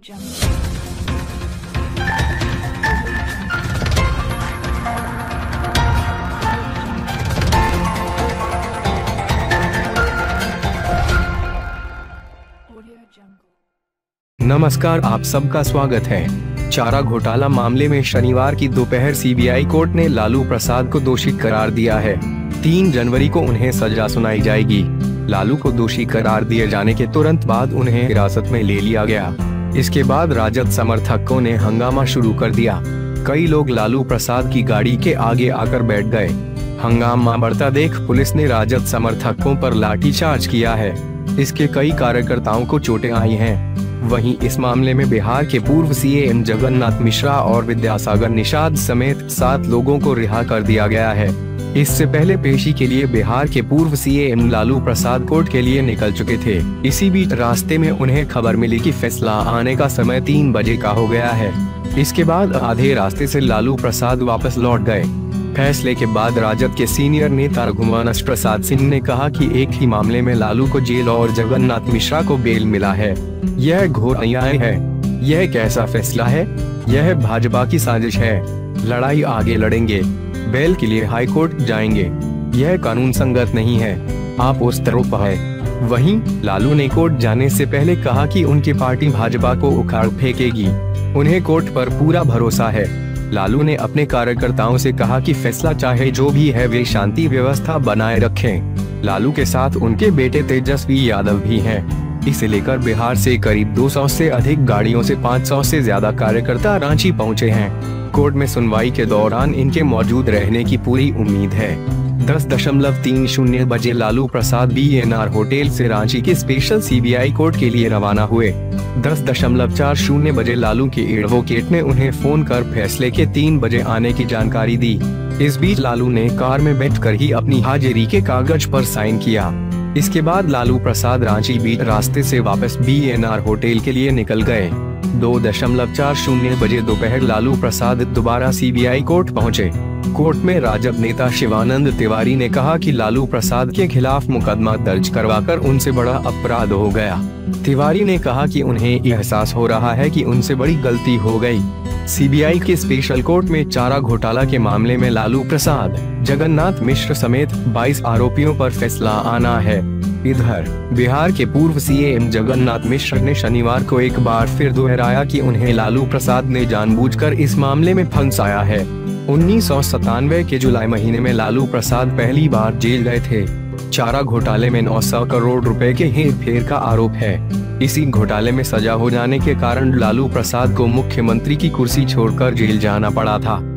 नमस्कार, आप सबका स्वागत है। चारा घोटाला मामले में शनिवार की दोपहर सीबीआई कोर्ट ने लालू प्रसाद को दोषी करार दिया है। 3 जनवरी को उन्हें सजा सुनाई जाएगी। लालू को दोषी करार दिए जाने के तुरंत बाद उन्हें हिरासत में ले लिया गया। इसके बाद राजद समर्थकों ने हंगामा शुरू कर दिया। कई लोग लालू प्रसाद की गाड़ी के आगे आकर बैठ गए। हंगामा बढ़ता देख पुलिस ने राजद समर्थकों पर लाठीचार्ज किया है। इसके कई कार्यकर्ताओं को चोटें आई हैं। वहीं इस मामले में बिहार के पूर्व सीएम जगन्नाथ मिश्रा और विद्यासागर निषाद समेत 7 लोगों को रिहा कर दिया गया है। इससे पहले पेशी के लिए बिहार के पूर्व सीएम लालू प्रसाद कोर्ट के लिए निकल चुके थे। इसी बीच रास्ते में उन्हें खबर मिली कि फैसला आने का समय 3 बजे का हो गया है। इसके बाद आधे रास्ते से लालू प्रसाद वापस लौट गए। फैसले के बाद राजद के सीनियर नेता रघुवंश प्रसाद सिंह ने कहा कि एक ही मामले में लालू को जेल और जगन्नाथ मिश्रा को बेल मिला है। यह घोर अन्याय है। यह कैसा फैसला है? यह भाजपा की साजिश है। लड़ाई आगे लड़ेंगे, बेल के लिए हाई कोर्ट जाएंगे। यह कानून संगत नहीं है। आप उस तरफ है। वहीं लालू ने कोर्ट जाने से पहले कहा कि उनकी पार्टी भाजपा को उखाड़ फेंकेगी। उन्हें कोर्ट पर पूरा भरोसा है। लालू ने अपने कार्यकर्ताओं से कहा कि फैसला चाहे जो भी है वे शांति व्यवस्था बनाए रखें। लालू के साथ उनके बेटे तेजस्वी यादव भी हैं। इसे लेकर बिहार से करीब 200 से अधिक गाड़ियों से 500 से ज्यादा कार्यकर्ता रांची पहुंचे हैं। कोर्ट में सुनवाई के दौरान इनके मौजूद रहने की पूरी उम्मीद है। 10:30 बजे लालू प्रसाद BNR होटल से रांची के स्पेशल सीबीआई कोर्ट के लिए रवाना हुए। 10:40 बजे लालू के एडवोकेट ने उन्हें फोन कर फैसले के 3 बजे आने की जानकारी दी। इस बीच लालू ने कार में बैठकर ही अपनी हाजिरी के कागज पर साइन किया। इसके बाद लालू प्रसाद रांची बीच रास्ते से वापस BNR होटल के लिए निकल गए। 2:40 बजे दोपहर लालू प्रसाद दोबारा सीबीआई कोर्ट पहुंचे। कोर्ट में राजद नेता शिवानंद तिवारी ने कहा कि लालू प्रसाद के खिलाफ मुकदमा दर्ज करवाकर उनसे बड़ा अपराध हो गया। तिवारी ने कहा कि उन्हें एहसास हो रहा है कि उनसे बड़ी गलती हो गई। सीबीआई के स्पेशल कोर्ट में चारा घोटाला के मामले में लालू प्रसाद, जगन्नाथ मिश्र समेत 22 आरोपियों पर फैसला आना है। इधर बिहार के पूर्व सीएम जगन्नाथ मिश्र ने शनिवार को एक बार फिर दोहराया कि उन्हें लालू प्रसाद ने जानबूझकर इस मामले में फंसाया है। 1997 के जुलाई महीने में लालू प्रसाद पहली बार जेल गए थे। चारा घोटाले में 900 करोड़ रुपए के हेरफेर का आरोप है। इसी घोटाले में सजा हो जाने के कारण लालू प्रसाद को मुख्यमंत्री की कुर्सी छोड़कर जेल जाना पड़ा था।